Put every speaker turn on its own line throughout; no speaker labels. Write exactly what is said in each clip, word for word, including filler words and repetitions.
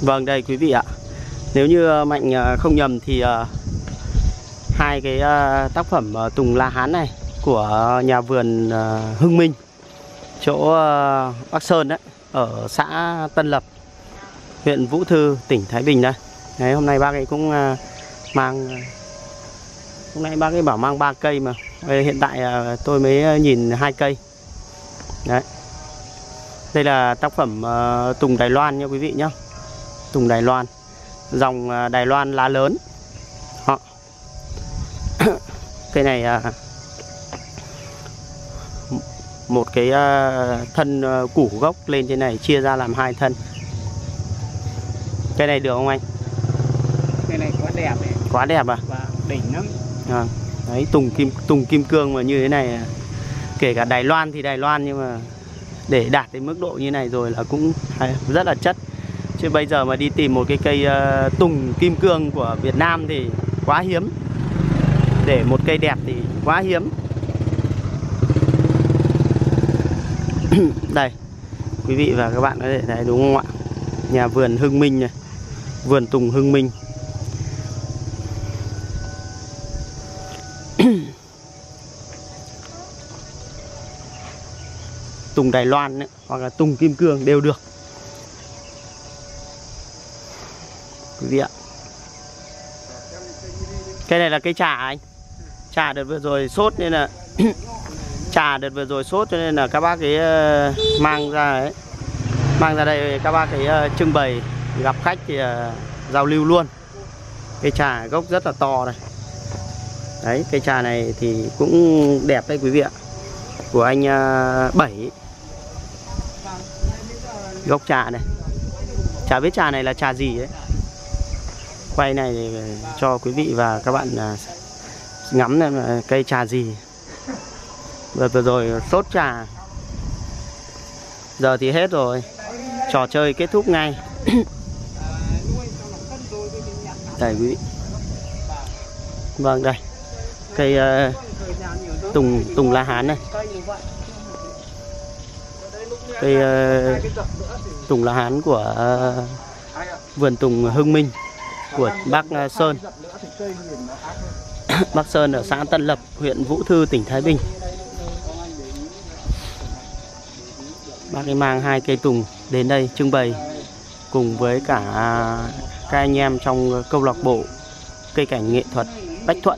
Vâng, đây quý vị ạ. Nếu như Mạnh không nhầm thì uh, hai cái uh, tác phẩm uh, Tùng La Hán này của nhà vườn uh, Hưng Minh, chỗ uh, Bắc Sơn đấy, ở xã Tân Lập, huyện Vũ Thư, tỉnh Thái Bình đây. Đấy, hôm nay bác ấy cũng uh, mang, hôm nay bác ấy bảo mang ba cây mà hiện tại uh, tôi mới nhìn hai cây. Đấy. Đây là tác phẩm uh, Tùng Đài Loan nha quý vị nhé. Tùng Đài Loan, dòng uh, Đài Loan lá lớn. Đó. Cây này uh, một cái uh, thân uh, củ gốc lên trên này chia ra làm hai thân. Cây này được không anh?
Cây này quá đẹp ấy.
Quá đẹp à?
Và đỉnh lắm.
À, đấy, tùng kim tùng kim cương mà như thế này, kể cả Đài Loan thì Đài Loan, nhưng mà để đạt đến mức độ như này rồi là cũng rất là chất. Chứ bây giờ mà đi tìm một cái cây uh, tùng kim cương của Việt Nam thì quá hiếm. Để một cây đẹp thì quá hiếm. Đây, quý vị và các bạn có thể thấy đúng không ạ? Nhà vườn Hưng Minh này, vườn tùng Hưng Minh. Tùng Đài Loan ấy, hoặc là tùng kim cương đều được quý vị ạ. Cây này là cây trà anh. Trà đợt vừa rồi sốt nên là trà đợt vừa rồi sốt cho nên là các bác ấy uh, mang ra ấy, mang ra đây các bác ấy uh, trưng bày, gặp khách thì uh, giao lưu luôn. Cây trà gốc rất là to này. Đấy, cây trà này thì cũng đẹp đấy quý vị ạ. Của anh uh, Bảy. Gốc trà này. Chả biết trà này là trà gì đấy. Quay này cho quý vị và các bạn uh, ngắm xem là cây trà gì. Vừa vừa rồi sốt trà. Giờ thì hết rồi. Trò chơi kết thúc ngay. Đây quý vị. Vâng, đây. Cây uh, Tùng Tùng La Hán này. Cây uh, Tùng La Hán của uh, vườn tùng Hưng Minh của bác uh, Sơn. Bác Sơn ở xã Tân Lập, huyện Vũ Thư, tỉnh Thái Bình. Bác ấy mang hai cây tùng đến đây trưng bày cùng với cả các anh em trong câu lạc bộ cây cảnh nghệ thuật Bách Thuận.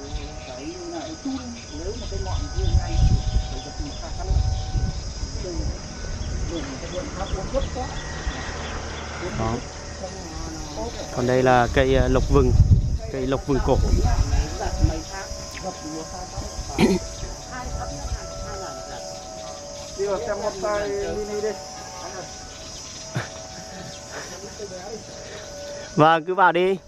Đó. Còn đây là cây lộc vừng, cây lộc vừng cổ. Vâng, cứ vào đi.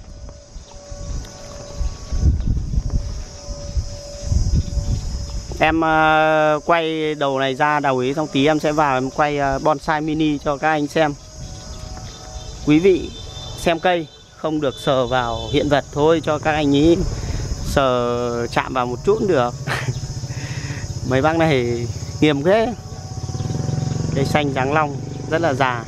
Em uh, quay đầu này ra đầu ý, xong tí em sẽ vào em quay uh, bonsai mini cho các anh xem. Quý vị xem cây không được sờ vào hiện vật thôi, cho các anh ý sờ chạm vào một chút cũng được. Mấy bác này nghiêm thế. Cây xanh trắng long rất là già.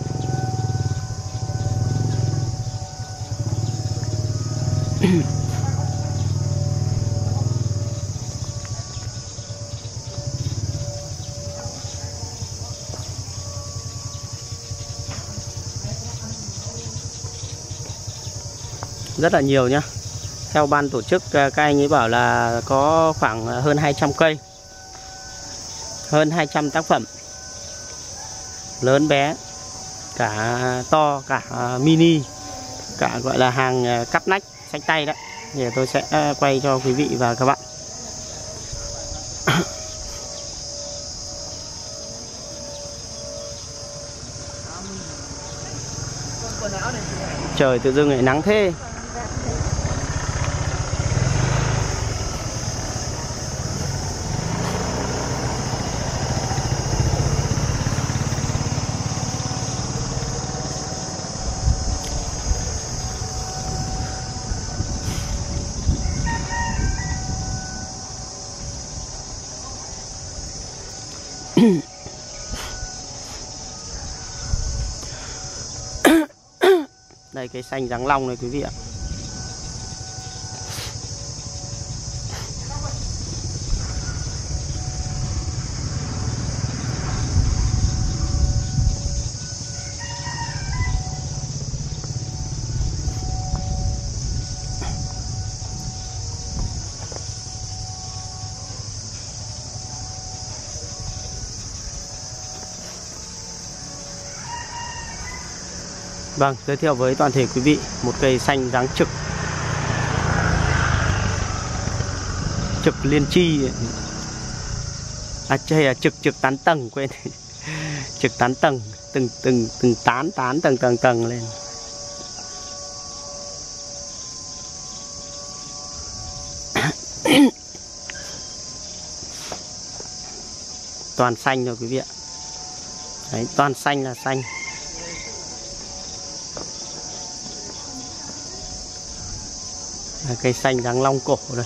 Rất là nhiều nhá. Theo ban tổ chức các anh ấy bảo là có khoảng hơn hai trăm cây, hơn hai trăm tác phẩm, lớn bé, cả to, cả mini, cả gọi là hàng cắp nách, xách tay đấy. Thì tôi sẽ quay cho quý vị và các bạn. Trời tự dưng lại nắng thế. Đây cây xanh Giáng Long này quý vị ạ. Vâng, giới thiệu với toàn thể quý vị một cây xanh dáng trực, trực liên chi, à đây là trực trực tán tầng, quên, trực tán tầng, từng từng từng tán tán tầng tầng tầng lên. Toàn xanh rồi quý vị ạ. Đấy, toàn xanh là xanh. Cây xanh Giáng Long cổ rồi.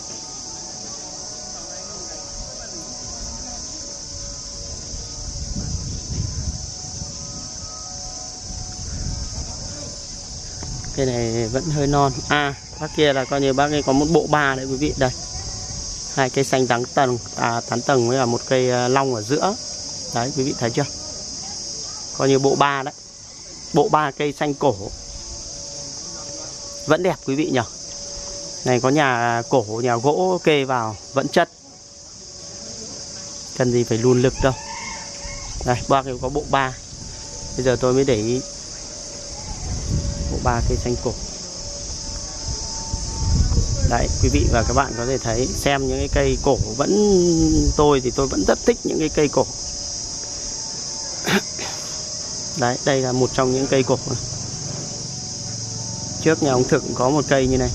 Cây này vẫn hơi non. À, bác kia là coi như bác ấy có một bộ ba đấy quý vị. Đây, hai cây xanh tán tầng, à, tán tầng với là một cây long ở giữa. Đấy, quý vị thấy chưa? Coi như bộ ba đấy. Bộ ba cây xanh cổ. Vẫn đẹp quý vị nhỉ? Này có nhà cổ, nhà gỗ kê vào vẫn chất, cần gì phải lùn lực đâu. Đây, bác ấy có bộ ba. Bây giờ tôi mới để ý bộ ba cây xanh cổ. Đấy, quý vị và các bạn có thể thấy, xem những cái cây cổ vẫn, tôi thì tôi vẫn rất thích những cái cây cổ. Đấy, đây là một trong những cây cổ này. Trước nhà ông Thực có một cây như này.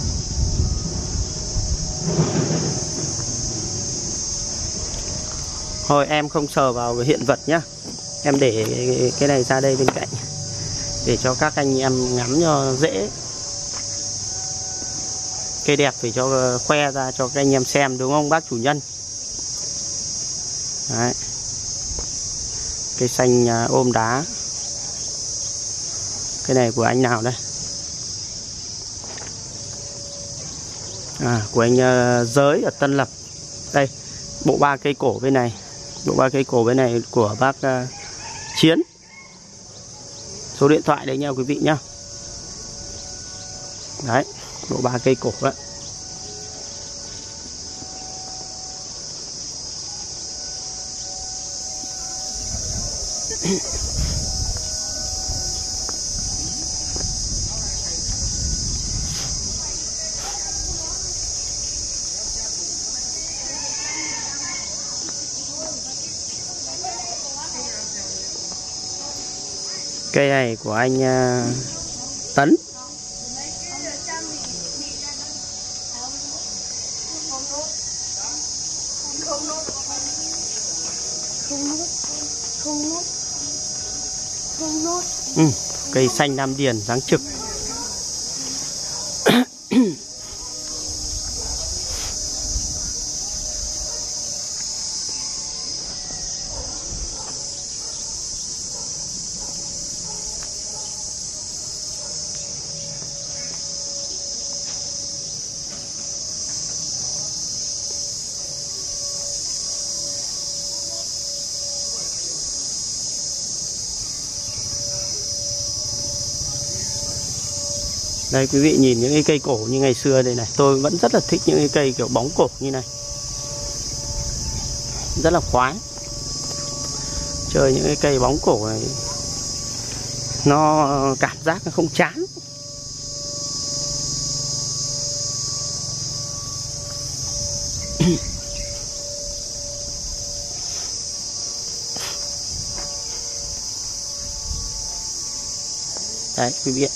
Thôi em không sờ vào hiện vật nhá. Em để cái này ra đây bên cạnh để cho các anh em ngắm cho dễ. Cây đẹp phải cho khoe ra cho các anh em xem, đúng không bác chủ nhân? Đấy. Cây xanh ôm đá. Cái này của anh nào đây? À, của anh uh, Giới ở Tân Lập. Đây, bộ ba cây cổ bên này. Bộ ba cây cổ bên này của bác uh, Chiến. Số điện thoại đấy nha quý vị nhá. Đấy, bộ ba cây cổ đấy. Cây này của anh uh, Tấn. Ừ, cây xanh Nam Điền dáng trực. Đây quý vị nhìn những cái cây cổ như ngày xưa đây này. Tôi vẫn rất là thích những cái cây kiểu bóng cổ như này. Rất là khoái. Chơi những cái cây bóng cổ này, nó cảm giác nó không chán. Đấy quý vị ạ.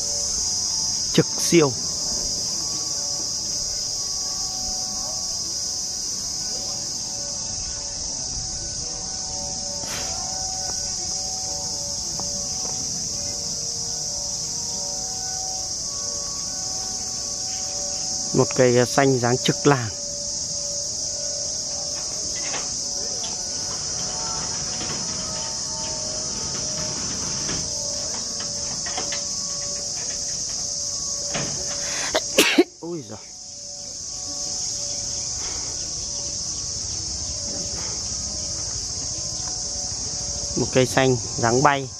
Trực siêu. Một cây xanh dáng trực làng. Ôi giời. Một cây xanh dáng bay.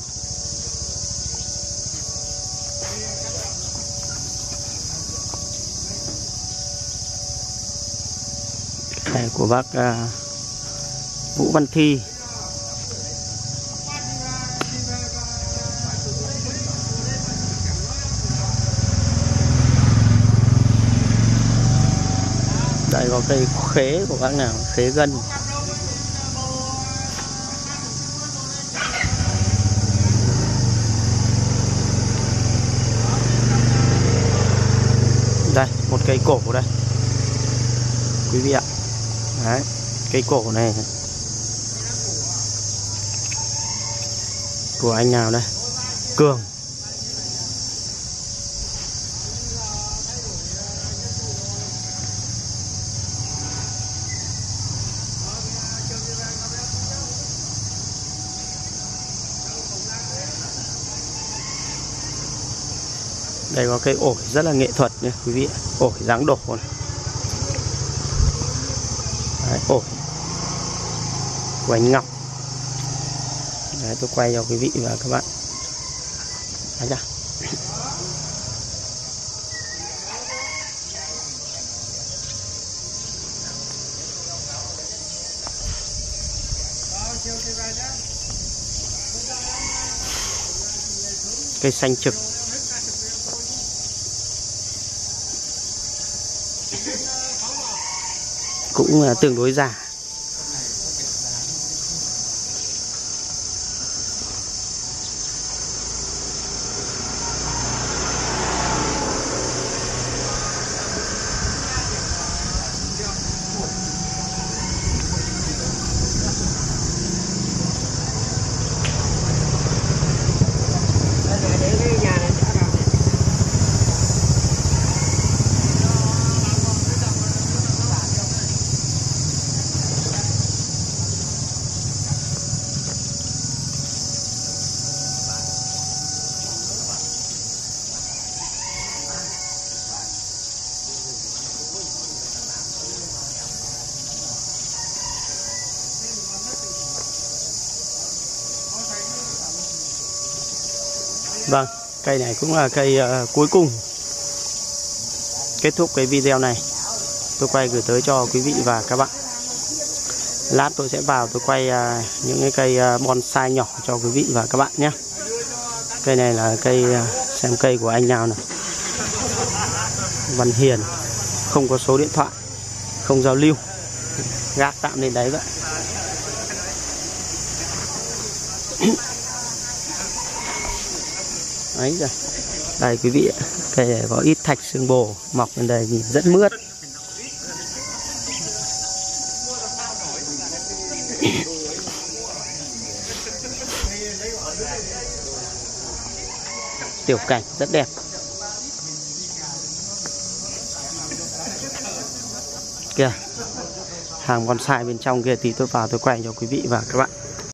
Này của bác uh, Vũ Văn Thi. Đây có cây khế của bác nào, khế gân. Đây, một cây cổ đây quý vị ạ. Đấy, cây cổ này của anh nào đây? Cường. Đây có cây ổi rất là nghệ thuật nha quý vị. Ổi dáng đổ này. Đấy, ổi của anh Ngọc. Đấy, tôi quay cho quý vị và các bạn. Đấy chưa? Cây xanh trực. Cũng là tương đối già. Vâng, cây này cũng là cây uh, cuối cùng. Kết thúc cái video này, tôi quay gửi tới cho quý vị và các bạn. Lát tôi sẽ vào tôi quay uh, những cái cây uh, bonsai nhỏ cho quý vị và các bạn nhé. Cây này là cây, uh, xem cây của anh nào này. Văn Hiền, không có số điện thoại, không giao lưu, gác tạm lên đấy vậy. Đấy rồi. Đây quý vị ạ, cây này có ít thạch xương bồ mọc lên đây nhìn rất mướt. Tiểu cảnh rất đẹp. Kìa, hàng bonsai bên trong kia thì tôi vào tôi quay cho quý vị và các bạn.